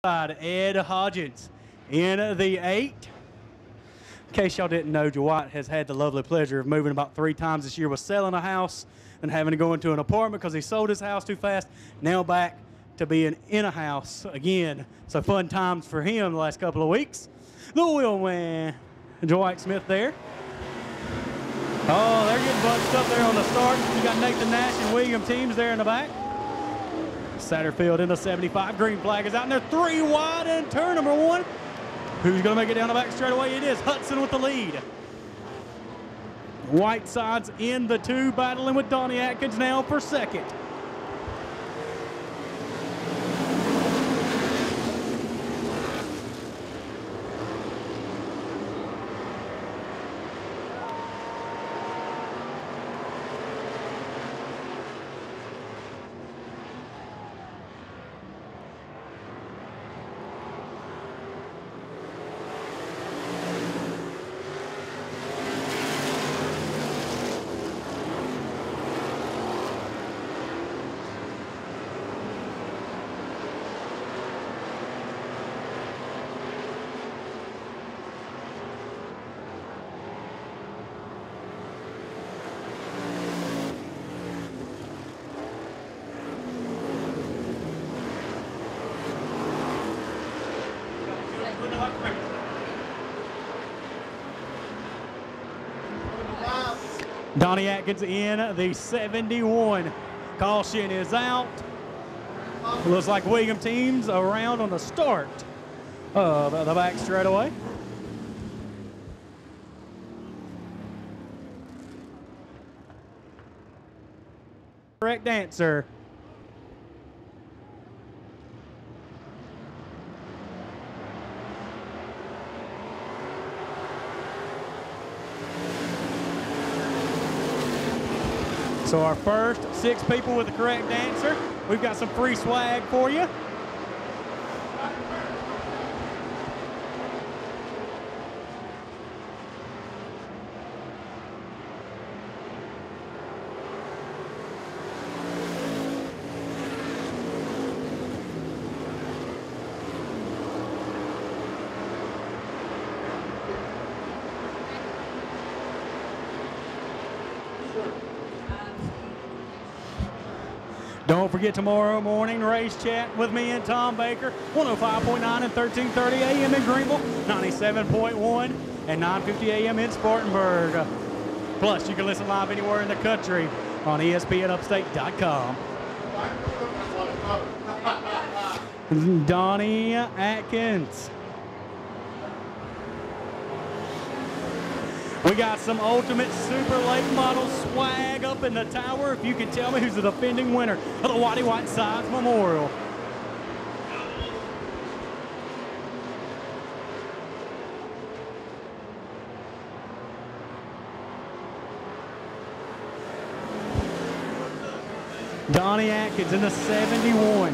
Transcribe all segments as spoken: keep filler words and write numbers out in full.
Ed Hodgins in the eight. In case y'all didn't know, Dwight has had the lovely pleasure of moving about three times this year, with selling a house and having to go into an apartment because he sold his house too fast. Now back to being in a house again. So fun times for him the last couple of weeks. The wheelman, Dwight Smith there. Oh, they're getting bunched up there on the start. You got Nathan Nash and William Teams there in the back. Satterfield in the seventy-five. Green flag is out, and they're three wide in turn number one. Who's going to make it down the back straight away? It is Hudson with the lead. Whiteside's in the two, battling with Donnie Atkins now for second. Donnie Atkins in the seventy-one. Caution is out. Looks like William Teams around on the start of the back straightaway. Correct answer. So our first six people with the correct answer, we've got some free swag for you. Don't forget tomorrow morning race chat with me and Tom Baker, one oh five point nine and thirteen thirty A M in Greenville, ninety-seven point one and nine fifty A M in Spartanburg. Plus, you can listen live anywhere in the country on E S P N upstate dot com. Donnie Atkins. We got some Ultimate Super Late Model swag up in the tower. If you can tell me who's the defending winner of the Whitey Whitesides Memorial. Donnie Atkins in the seventy-one.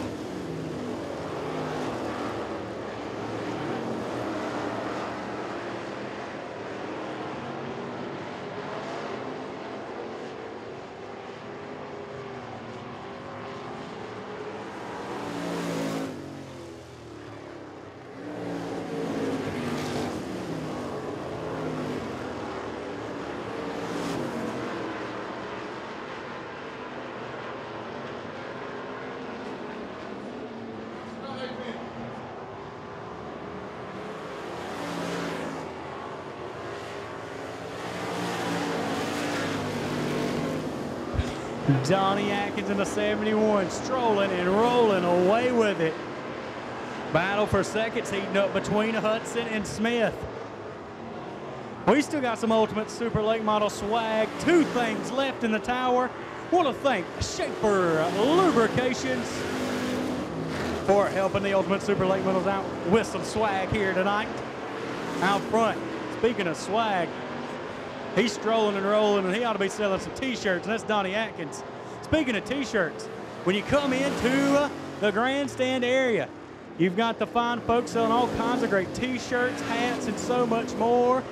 Donnie Atkins in the seventy-one, strolling and rolling away with it. Battle for seconds heating up between Hudson and Smith. We still got some Ultimate Super Late Model swag. Two things left in the tower. Want to thank Schaefer Lubrications for helping the Ultimate Super Late Models out with some swag here tonight. Out front, speaking of swag, he's strolling and rolling, and he ought to be selling some T-shirts, and that's Donnie Atkins. Speaking of T-shirts, when you come into uh, the grandstand area, you've got the fine folks selling all kinds of great T-shirts, hats, and so much more.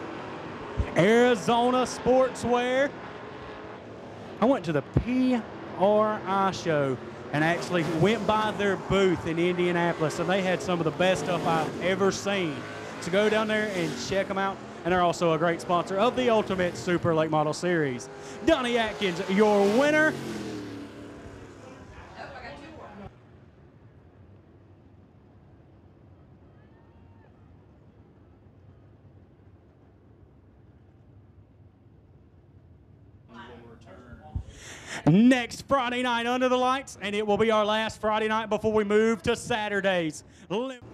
Arizona Sportswear. I went to the P R I show and actually went by their booth in Indianapolis, and they had some of the best stuff I've ever seen. So go down there and check them out. And they're also a great sponsor of the Ultimate Super Late Model Series. Donnie Atkins, your winner. Next Friday night under the lights, and it will be our last Friday night before we move to Saturdays.